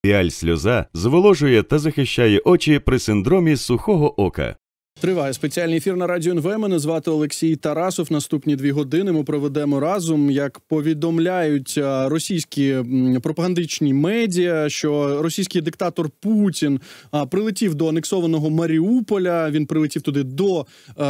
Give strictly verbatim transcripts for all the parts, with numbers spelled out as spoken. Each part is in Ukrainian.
Піаль-сльоза зволожує та захищає очі при синдромі сухого ока. Триває спеціальний ефір на Радіо ен ве. Мене звати Олексій Тарасов. Наступні дві години ми проведемо разом. Як повідомляють російські пропагандичні медіа, що російський диктатор Путін прилетів до анексованого Маріуполя. Він прилетів туди до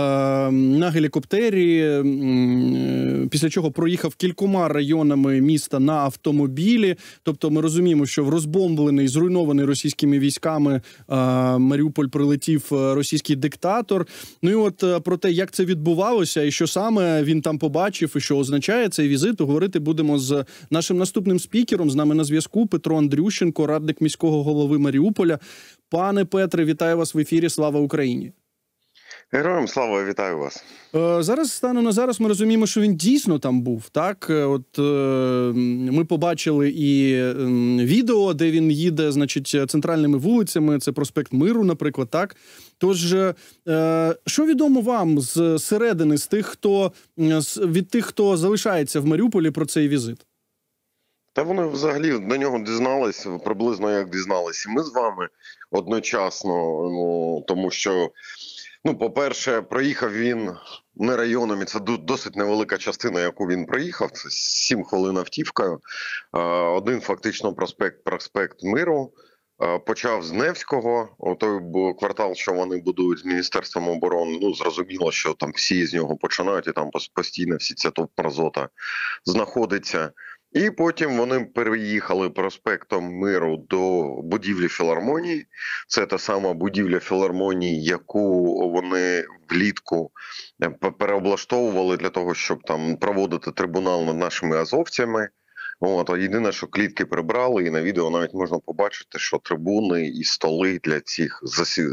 на гелікоптері, після чого проїхав кількома районами міста на автомобілі. Тобто ми розуміємо, що в розбомблений, зруйнований російськими військами Маріуполь прилетів російський диктатор. Ну і от про те, як це відбувалося і що саме він там побачив, і що означає цей візит, говорити будемо з нашим наступним спікером. З нами на зв'язку Петро Андрющенко, радник міського голови Маріуполя. Пане Петре, вітаю вас в ефірі. Слава Україні! Героям слава, вітаю вас. Зараз, станом на зараз, ми розуміємо, що він дійсно там був, так? От ми побачили і відео, де він їде, значить, центральними вулицями, це проспект Миру, наприклад, так? Тож, що відомо вам з середини, з тих, хто, від тих, хто залишається в Маріуполі про цей візит? Та вони взагалі до нього дізнались, приблизно як дізналися ми з вами одночасно, ну, тому що Ну, по-перше, проїхав він не районом, і це досить невелика частина, яку він проїхав, це сім хвилин автівкою. Один фактично проспект, проспект Миру, почав з Невського, той квартал, що вони будують з Міністерством оборони, ну, зрозуміло, що там всі з нього починають, і там постійно всі ця топ-мразота знаходиться. І потім вони переїхали проспектом Миру до будівлі філармонії. Це та сама будівля філармонії, яку вони влітку переоблаштовували для того, щоб там проводити трибунал над нашими азовцями. От, а єдине, що клітки прибрали, і на відео навіть можна побачити, що трибуни і столи для цих, засі...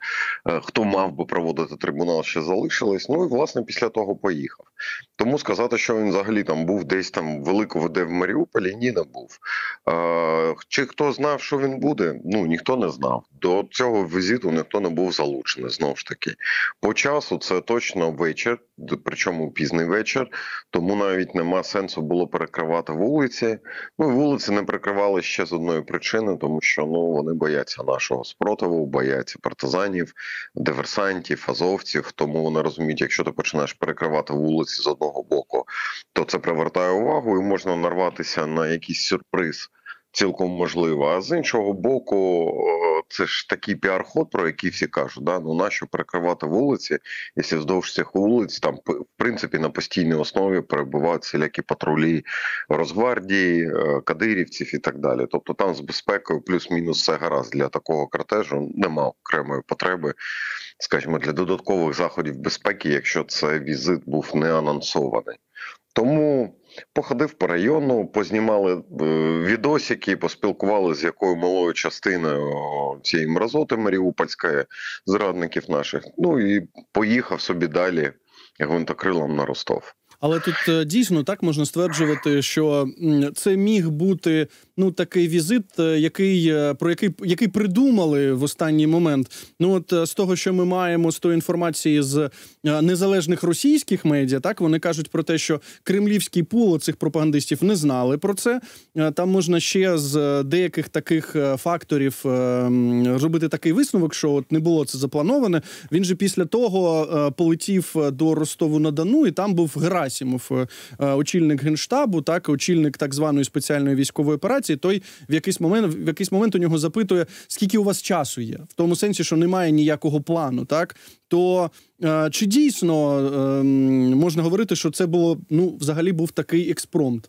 хто мав би проводити трибунал, ще залишились. Ну і, власне, після того поїхав. Тому сказати, що він взагалі там був десь там велико де в Маріуполі, ні, не був. А, чи хто знав, що він буде? Ну, ніхто не знав. До цього візиту ніхто не був залучений, знову ж таки. По часу це точно вечір, причому пізний вечір, тому навіть нема сенсу було перекривати вулиці. Ну, вулиці не прикривали ще з одної причини, тому що ну, вони бояться нашого спротиву, бояться партизанів, диверсантів, азовців, тому вони розуміють, якщо ти починаєш перекривати вулиці з одного боку, то це привертає увагу і можна нарватися на якийсь сюрприз. Цілком можливо. А з іншого боку, це ж такий піар-ход, про який всі кажуть, да? Ну, нащо перекривати вулиці, якщо вздовж цих вулиць, там, в принципі, на постійній основі перебувають всілякі патрулі Росгвардії, кадирівців і так далі. Тобто там з безпекою плюс-мінус все гаразд. Для такого кортежу нема окремої потреби, скажімо, для додаткових заходів безпеки, якщо цей візит був не анонсований. Тому походив по району, познімали відосики, поспілкувалися з якою малою частиною цієї мразоти маріупольської, зрадників наших. Ну і поїхав собі далі гвинтокрилом на Ростов. Але тут дійсно так можна стверджувати, що це міг бути ну такий візит, який про який який придумали в останній момент. Ну от з того, що ми маємо, з тої інформації з незалежних російських медіа, так вони кажуть про те, що кремлівський пул цих пропагандистів не знали про це. Там можна ще з деяких таких факторів робити такий висновок, що от не було це заплановане. Він же після того полетів до Ростову-на-Дону, і там був Герасимов, очільник Генштабу, так, очільник так званої спеціальної військової операції. Той в якийсь момент, в якийсь момент у нього запитує, скільки у вас часу є? В тому сенсі, що немає ніякого плану, так? То е, чи дійсно е, можна говорити, що це було, ну, взагалі був такий експромт?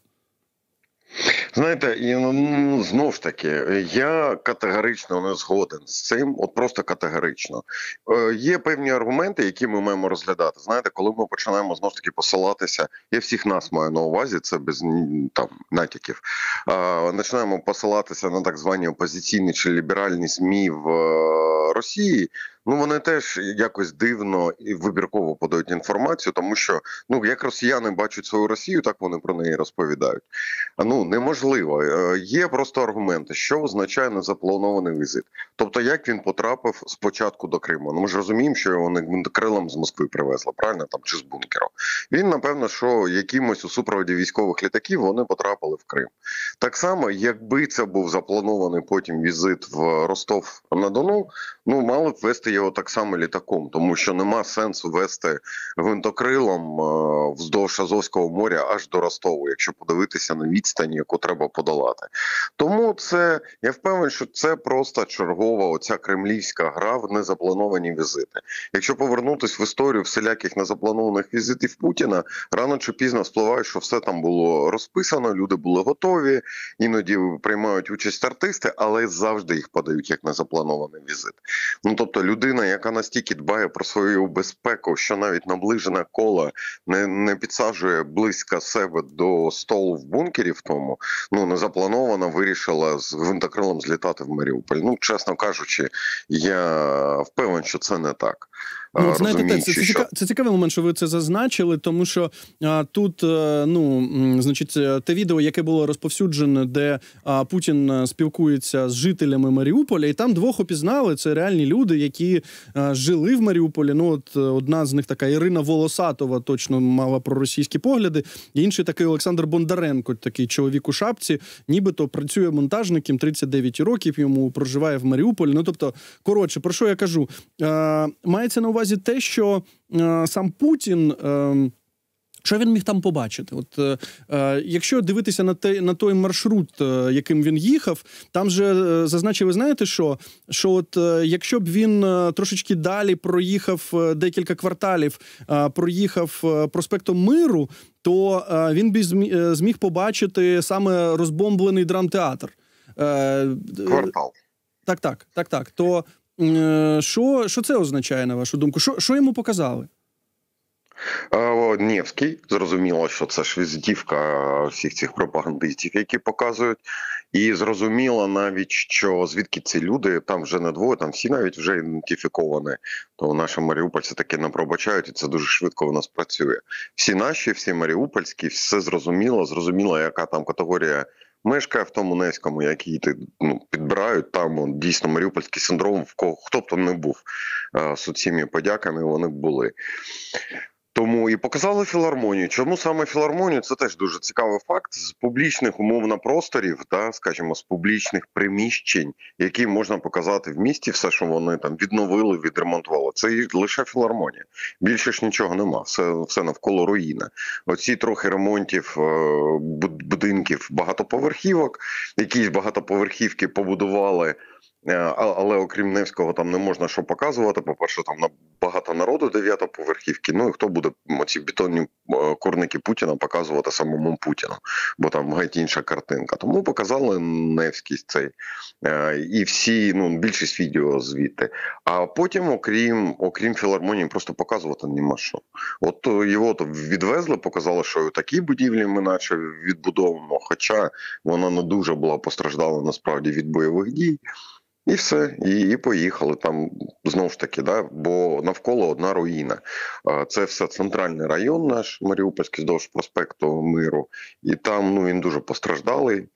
Знаєте, і, ну, знов ж таки, я категорично не згоден з цим, от просто категорично. Е, є певні аргументи, які ми маємо розглядати. Знаєте, коли ми починаємо знов ж таки посилатися, я всіх нас маю на увазі, це без там натяків, е, починаємо посилатися на так звані опозиційні чи ліберальні ЗМІ в е, Росії, ну вони теж якось дивно і вибірково подають інформацію, тому що, ну, як росіяни бачать свою Росію, так вони про неї розповідають. Ну, неможливо. Є просто аргументи, що означає незапланований візит. Тобто, як він потрапив спочатку до Криму? Ну, ми ж розуміємо, що його не крилом з Москви привезли, правильно? Там, чи з бункеру. Він, напевно, що якимось у супроводі військових літаків вони потрапили в Крим. Так само, якби це був запланований потім візит в Ростов-на-Дону, ну, мали б вести його так само літаком, тому що нема сенсу вести гвинтокрилом е, вздовж Азовського моря аж до Ростову, якщо подивитися на відстань, яку треба подолати. Тому це, я впевнений, що це просто чергова оця кремлівська гра в незаплановані візити. Якщо повернутися в історію всіляких незапланованих візитів Путіна, рано чи пізно спливає, що все там було розписано, люди були готові, іноді приймають участь артисти, але завжди їх подають як незапланований візит. Ну, тобто людина, яка настільки дбає про свою безпеку, що навіть наближене коло не, не підсаджує близько себе до столу в бункері в тому, ну, незаплановано вирішила з гвинтокрилом злітати в Маріуполь. Ну, чесно кажучи, я впевнений, що це не так. Ну, от, знаєте, це, це, цікав, це цікавий момент, що ви це зазначили, тому що а, тут, а, ну, значить, те відео, яке було розповсюджене, де а, Путін спілкується з жителями Маріуполя, і там двох опізнали, це реальні люди, які а, жили в Маріуполі. Ну, от одна з них така Ірина Волосатова, точно мала проросійські погляди, і інший такий Олександр Бондаренко, такий чоловік у шапці, нібито працює монтажником, тридцять дев'ять років йому, проживає в Маріуполі. Ну, тобто, коротше, про що я кажу? А, мається на увазі те, що е, сам Путін, е, що він міг там побачити? От, е, е, якщо дивитися на, те, на той маршрут, е, яким він їхав, там же е, зазначили, знаєте що? Що от е, якщо б він е, трошечки далі проїхав е, декілька кварталів, е, проїхав е, проспектом Миру, то е, він б зміг, зміг побачити саме розбомблений драмтеатр. Е, Квартал. Так, так, так, так. То Що, що це означає, на вашу думку? Що, що йому показали? Невський, зрозуміло, що це ж візитівка всіх цих пропагандистів, які показують. І зрозуміло навіть, що звідки ці люди, там вже не двоє, там всі навіть вже ідентифіковані. То наші маріупольці таки не пробачають, і це дуже швидко у нас працює. Всі наші, всі маріупольські, все зрозуміло, зрозуміло, яка там категорія мешкає в тому Невському, які ну, підбирають там он, дійсно маріупольський синдром, в кого хто б там не був, з цими подяками вони були. Тому і показали філармонію. Чому саме філармонію? Це теж дуже цікавий факт. З публічних умовно просторів, да, скажімо, з публічних приміщень, які можна показати в місті, все, що вони там відновили, відремонтували. Це лише філармонія. Більше ж нічого нема. Все, все навколо руїна. Оці трохи ремонтів будинків багатоповерхівок, якісь багатоповерхівки побудували, але окрім Невського там не можна що показувати. По-перше, там багато народу дев'ятоповерхівки. Ну і хто буде оці бетонні курники Путіна показувати самому Путіну, бо там геть інша картинка. Тому показали Невський цей і всі, ну, більшість відео звідти. А потім, окрім, окрім філармонії, просто показувати нема що. От його то відвезли, показали, що такі будівлі ми наче відбудовуємо, хоча вона не дуже була постраждала насправді від бойових дій. І все, і, і поїхали там, знову ж таки, да, бо навколо одна руїна. Це все центральний район наш, Маріупольський, здовж проспекту Миру, і там, ну, він дуже постраждалий,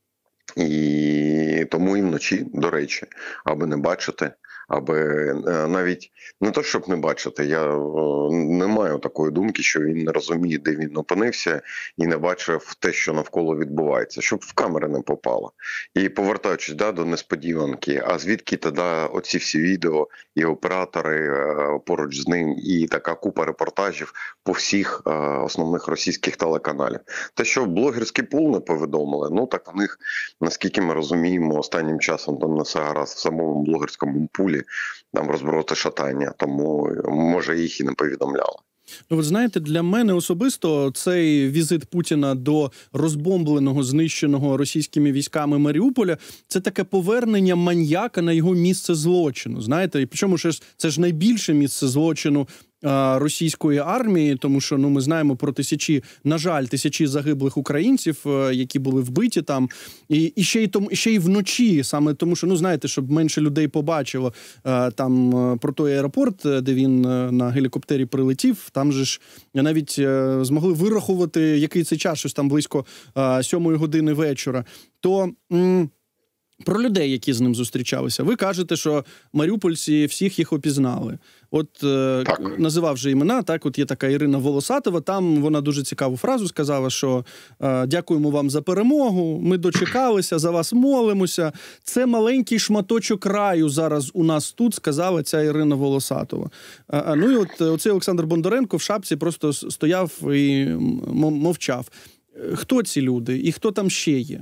і тому і вночі, до речі, аби не бачити, аби навіть не то, щоб не бачити, я не маю такої думки, що він не розуміє, де він опинився, і не бачив те, що навколо відбувається, щоб в камери не попало. І повертаючись, да, до несподіванки, а звідки тоді оці всі відео і оператори поруч з ним, і така купа репортажів по всіх основних російських телеканалів. Те, що блогерський пул не повідомили, ну так в них, наскільки ми розуміємо, останнім часом там не все гаразд в самому блогерському пулі, там розбороти шатання, тому, може, їх і не повідомляли. Ну, ви знаєте, для мене особисто цей візит Путіна до розбомбленого, знищеного російськими військами Маріуполя – це таке повернення маньяка на його місце злочину. Знаєте, і причому ж це ж найбільше місце злочину російської армії, тому що, ну, ми знаємо про тисячі, на жаль, тисячі загиблих українців, які були вбиті там, і, і ще й тому, ще й вночі, саме тому, що, ну, знаєте, щоб менше людей побачило там про той аеропорт, де він на гелікоптері прилетів, там же ж навіть змогли вирахувати, який це час, щось там близько сьомої години вечора. То м- про людей, які з ним зустрічалися. Ви кажете, що маріупольці всіх їх опізнали. От так. Називав же імена, так, от є така Ірина Волосатова, там вона дуже цікаву фразу сказала, що е, дякуємо вам за перемогу, ми дочекалися, за вас молимося. Це маленький шматочок раю зараз у нас тут, сказала ця Ірина Волосатова. А, ну і от оцей Олександр Бондаренко в шапці просто стояв і мовчав. Хто ці люди і хто там ще є?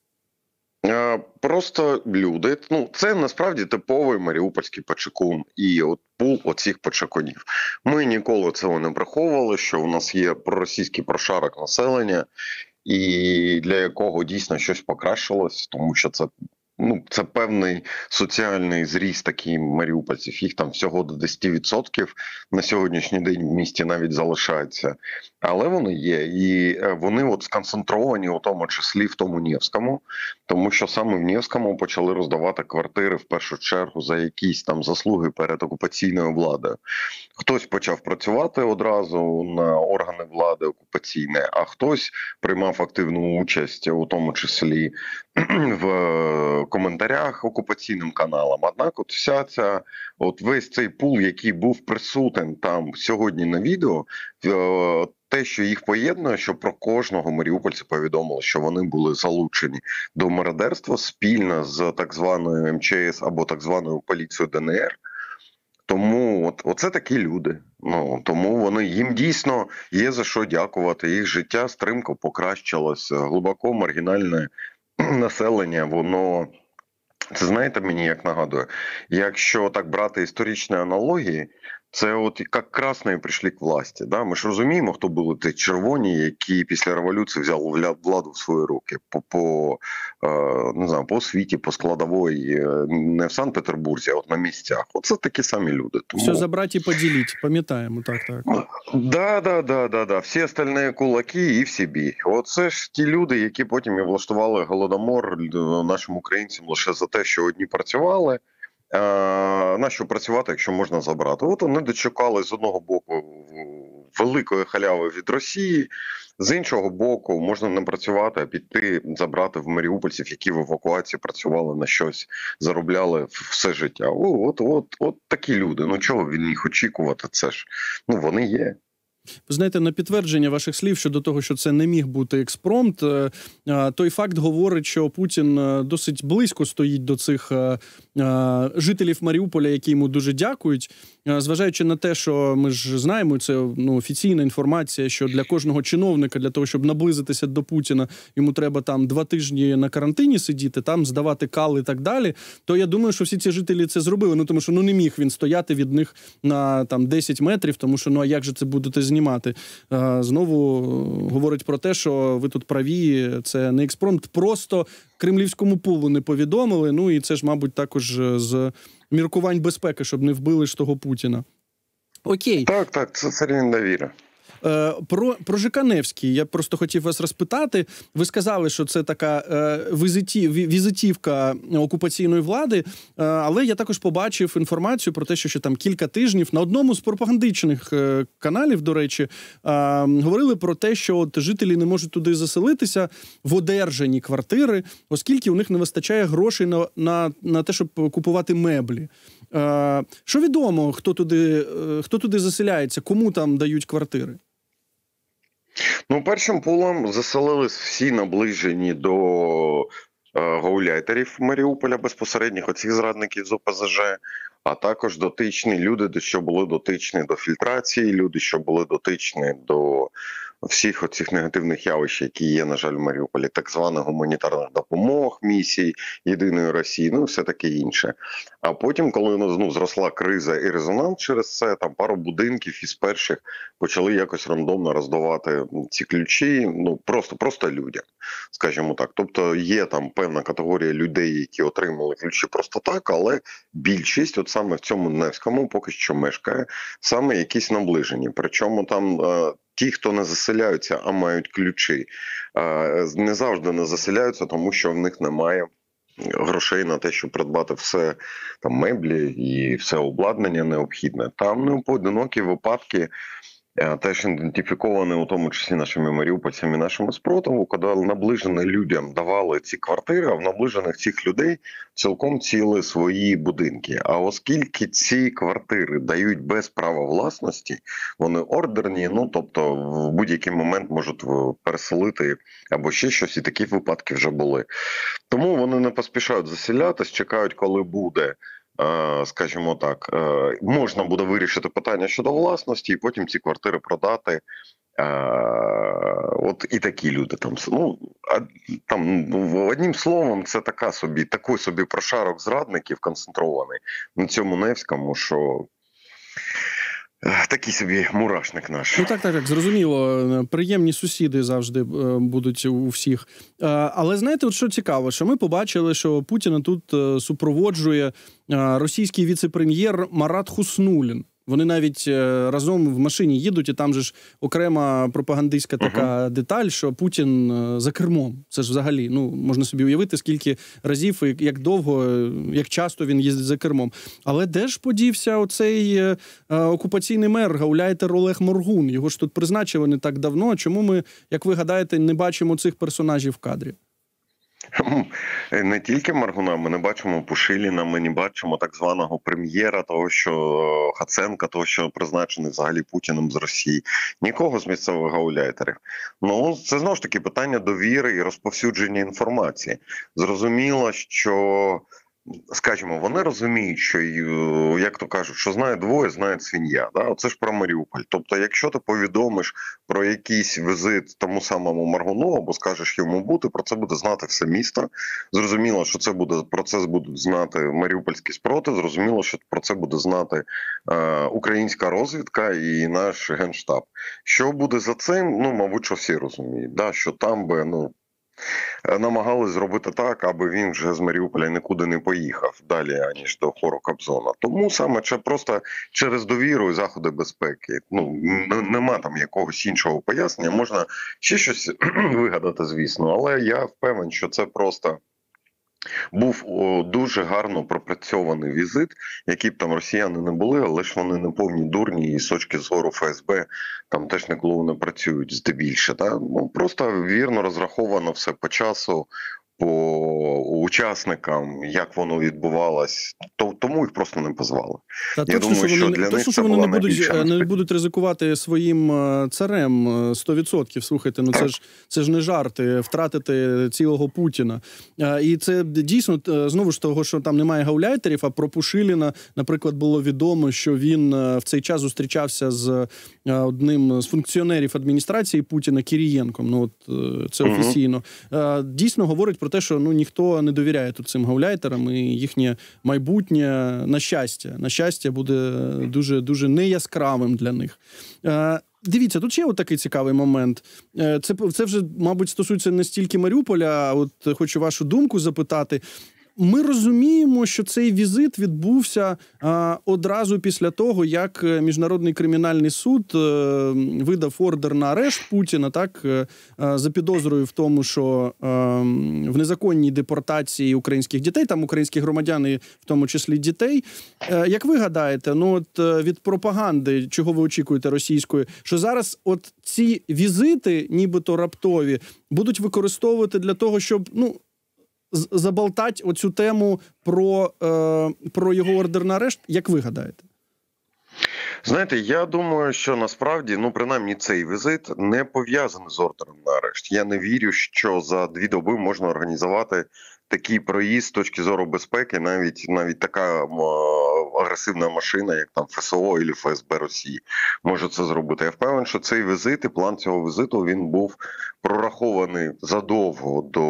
Просто люди. Ну, це насправді типовий маріупольський почекун і от пул оцих почекунів. Ми ніколи цього не приховували, що у нас є проросійський прошарок населення, і для якого дійсно щось покращилось, тому що це, ну, це певний соціальний зріст такий маріупольців. Їх там всього до десять відсотків на сьогоднішній день в місті навіть залишається. Але вони є. І вони от сконцентровані у тому числі в тому Невському, тому що саме в Невському почали роздавати квартири в першу чергу за якісь там заслуги перед окупаційною владою. Хтось почав працювати одразу на органи влади окупаційної, а хтось приймав активну участь у тому числі в коментарях окупаційним каналам. Однак от вся ця, от весь цей пул, який був присутній там сьогодні на відео, те, що їх поєднує, що про кожного маріупольця повідомили, що вони були залучені до мародерства спільно з так званою ем че ес або так званою поліцією де ен ер. Тому от, оце такі люди. Ну, тому вони, їм дійсно є за що дякувати. Їх життя стрімко покращилось. Глибоко маргінальне населення, воно... Це, знаєте, мені як нагадує, якщо так брати історичні аналогії, це от як красні прийшли к власті. Да? Ми ж розуміємо, хто були ті червоні, які після революції взяли владу в свої руки по, по, не знаю, по освіті, по складовій, не в Санкт-Петербурзі, а от на місцях. Оце такі самі люди. Тому... Все забрати і поділити, пам'ятаємо, так, так. Да, да, да, да, да. Всі остальні кулаки і в собі. Оце ж ті люди, які потім і влаштували голодомор нашим українцям лише за те, що одні працювали. А, нащо працювати, якщо можна забрати? От вони дочекали з одного боку великої халяви від Росії, з іншого боку можна не працювати, а піти забрати в маріупольців, які в евакуації працювали на щось, заробляли все життя. О, от, от, от такі люди. Ну чого від них очікувати? Це ж, ну вони є. Ви знаєте, на підтвердження ваших слів щодо того, що це не міг бути експромт, той факт говорить, що Путін досить близько стоїть до цих жителів Маріуполя, які йому дуже дякують. Зважаючи на те, що ми ж знаємо, це ну, офіційна інформація, що для кожного чиновника, для того, щоб наблизитися до Путіна, йому треба там два тижні на карантині сидіти, там здавати кал і так далі, то я думаю, що всі ці жителі це зробили. Ну, тому що ну, не міг він стояти від них на там, десять метрів, тому що ну, а як же це будете знімати? Знову говорить про те, що ви тут праві, це не експромт, просто кремлівському пулу не повідомили, ну і це ж, мабуть, також з міркувань безпеки, щоб не вбили ж того Путіна. Окей. Так, так, це, це рівень довіри. Про, про ЖК Невський я просто хотів вас розпитати. Ви сказали, що це така е, візитів, візитівка окупаційної влади, е, але я також побачив інформацію про те, що ще там кілька тижнів на одному з пропагандичних е, каналів, до речі, е, говорили про те, що от жителі не можуть туди заселитися в одержані квартири, оскільки у них не вистачає грошей на, на, на те, щоб купувати меблі. Е, що відомо, хто туди, е, хто туди заселяється, кому там дають квартири? Ну, першим пулом заселились всі наближені до е, гауляйтерів Маріуполя, безпосередніх оцих зрадників з о пе зе же, а також дотичні люди, що були дотичні до фільтрації, люди, що були дотичні до всіх оцих негативних явищ, які є, на жаль, в Маріуполі, так званих гуманітарних допомог, місій Єдиної Росії, ну все таке інше. А потім, коли ну, зросла криза і резонанс через це, там пару будинків із перших почали якось рандомно роздавати ці ключі, ну просто, просто людям, скажімо так. Тобто є там певна категорія людей, які отримали ключі просто так, але більшість, от саме в цьому Невському, поки що мешкає, саме якісь наближені. Причому там е, ті, хто не заселяються, а мають ключі, е, не завжди не заселяються, тому що в них немає грошей на те, щоб придбати все, там, меблі і все обладнання необхідне. Там непоодинокі випадки, теж ідентифіковані у тому числі нашими маріупольцями, нашими спротиву, коли наближені людям давали ці квартири, а в наближених цих людей цілком ціли свої будинки. А оскільки ці квартири дають без права власності, вони ордерні, ну тобто в будь-який момент можуть переселити або ще щось, і такі випадки вже були. Тому вони не поспішають заселятись, чекають, коли буде, скажімо так, можна буде вирішити питання щодо власності і потім ці квартири продати. От і такі люди там, ну, там одним словом, це така собі, такий собі прошарок зрадників концентрований на цьому Невському, що такий собі мурашник наш. Ну так, так, так, зрозуміло. Приємні сусіди завжди будуть у всіх. Але знаєте, от що цікаво, що ми побачили, що Путіна тут супроводжує російський віце-прем'єр Марат Хуснуллін. Вони навіть разом в машині їдуть, і там же ж окрема пропагандистська така uh-huh. деталь, що Путін за кермом. Це ж взагалі, ну, можна собі уявити, скільки разів і як довго, як часто він їздить за кермом. Але де ж подівся оцей е, окупаційний мер гауляйтер Олег Моргун? Його ж тут призначили не так давно. Чому ми, як ви гадаєте, не бачимо цих персонажів в кадрі? Не тільки Маргуна, ми не бачимо Пушиліна, ми не бачимо так званого прем'єра, того, що Хаценка, того, що призначений взагалі Путіним з Росії. Нікого з місцевих гауляйтерів. Ну, це знову ж таки питання довіри і розповсюдження інформації. Зрозуміло, що, скажімо, вони розуміють, що, як то кажуть, що знає двоє, знає свинья. Да? Оце ж про Маріуполь. Тобто, якщо ти повідомиш про якийсь візит тому самому Маргуну, або скажеш йому бути, про це буде знати все місто. Зрозуміло, що це буде, про це будуть знати маріупольські спротив, зрозуміло, що про це буде знати е, українська розвідка і наш Генштаб. Що буде за цим? Ну, мабуть, що всі розуміють, да? Що там би, ну, намагались зробити так, аби він вже з Маріуполя нікуди не поїхав далі, аніж до хору Кобзона. Тому саме це просто через довіру і заходи безпеки. Ну, нема там якогось іншого пояснення. Можна ще щось вигадати, звісно, але я впевнений, що це просто був о, дуже гарно пропрацьований візит, які б там росіяни не були, але ж вони не повні дурні, і з точки зору Еф Ес Бе там теж ніколи не працюють здебільше. Та? Ну, просто вірно розраховано все по часу, по учасникам, як воно відбувалось, то, тому їх просто не позвали. Та, Я точно, думаю, що, вони, що, точно, що вони не будуть, не будуть ризикувати своїм царем сто відсотків. Слухайте, ну це ж, це ж не жарти, втратити цілого Путіна. І це дійсно, знову ж того, що там немає гауляйтерів, а про Пушиліна, наприклад, було відомо, що він в цей час зустрічався з одним з функціонерів адміністрації Путіна, Кірієнком. Ну, от це офіційно. Угу. Дійсно говорить про те, що ну ніхто не довіряє тут цим гауляйтерам, і їхнє майбутнє, на щастя, на щастя, буде дуже дуже неяскравим для них. Е, дивіться, тут ще от такий цікавий момент. Е, це це вже, мабуть, стосується не стільки Маріуполя, а от хочу вашу думку запитати. Ми розуміємо, що цей візит відбувся а, одразу після того, як Міжнародний кримінальний суд а, видав ордер на арешт Путіна, так, а, за підозрою в тому, що а, в незаконній депортації українських дітей, там українські громадяни, в тому числі дітей. А, як ви гадаєте, ну от від пропаганди, чого ви очікуєте російської, що зараз от ці візити, нібито раптові, будуть використовувати для того, щоб, ну, заболтать оцю тему про, е, про його ордер на арешт, як ви гадаєте? Знаєте, я думаю, що насправді, ну, принаймні цей візит не пов'язаний з ордером на арешт. Я не вірю, що за дві доби можна організувати такий проїзд з точки зору безпеки, навіть навіть така м, агресивна машина, як там ФСО або ФСБ Росії, може це зробити. Я впевнений, що цей візит і план цього візиту він був прорахований задовго до,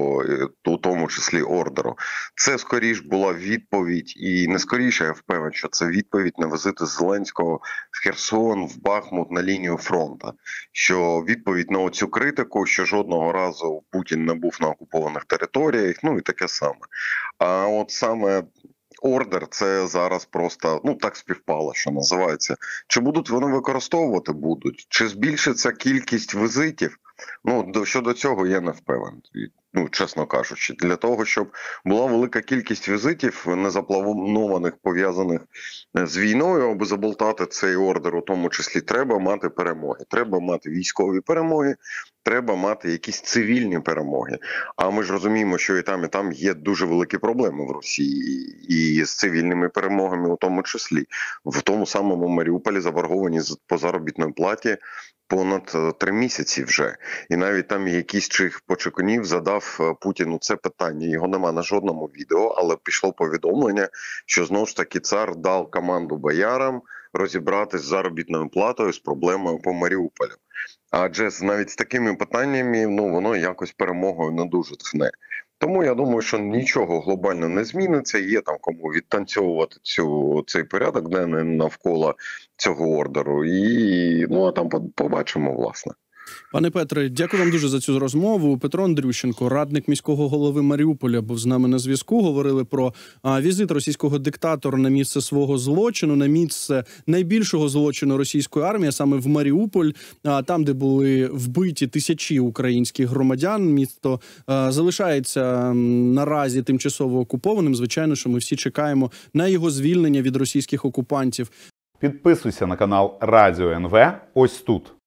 у тому числі, ордеру. Це скоріш була відповідь, і не скоріше, я впевнений, що це відповідь на візити Зеленського в Херсон, в Бахмут, на лінію фронту. Що відповідь на оцю критику, що жодного разу Путін не був на окупованих територіях, ну і таке саме. А от саме ордер – це зараз просто, ну, так співпало, що називається. Чи будуть вони використовувати? Будуть. Чи збільшиться кількість візитів? Ну, до, щодо цього я не впевнений, ну, чесно кажучи. Для того, щоб була велика кількість візитів, незапланованих, пов'язаних з війною, аби заболтати цей ордер, у тому числі, треба мати перемоги. Треба мати військові перемоги, треба мати якісь цивільні перемоги. А ми ж розуміємо, що і там, і там є дуже великі проблеми в Росії. І з цивільними перемогами у тому числі. В тому самому Маріуполі заборговані по заробітній платі понад три місяці вже. І навіть там якийсь чих почекунів задав Путіну це питання. Його нема на жодному відео, але пішло повідомлення, що знову ж таки цар дав команду боярам розібратись з заробітною платою, з проблемою по Маріуполю. Адже навіть з такими питаннями, ну, воно якось перемогою не дуже тхне. Тому я думаю, що нічого глобально не зміниться. Є там кому відтанцьовувати цю, цей порядок денний навколо цього ордеру. І, ну, а там побачимо, власне. Пане Петре, дякую вам дуже за цю розмову. Петро Андрющенко, радник міського голови Маріуполя, був з нами на зв'язку. Говорили про а, візит російського диктатора на місце свого злочину, на місце найбільшого злочину російської армії, саме в Маріуполь, а, там, де були вбиті тисячі українських громадян. Місто а, залишається а, наразі тимчасово окупованим. Звичайно, що ми всі чекаємо на його звільнення від російських окупантів. Підписуйся на канал Радіо ен ве ось тут.